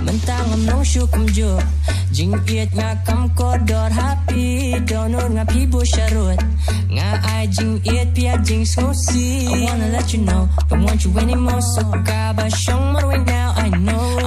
Bentang am nong shu kum jo Jing iet nga kam ko dor happy Donor nga pibo sharot Nga ai jing iet pia jing si I wanna let you know Don't want you anymore So ka ba shong mar right now I know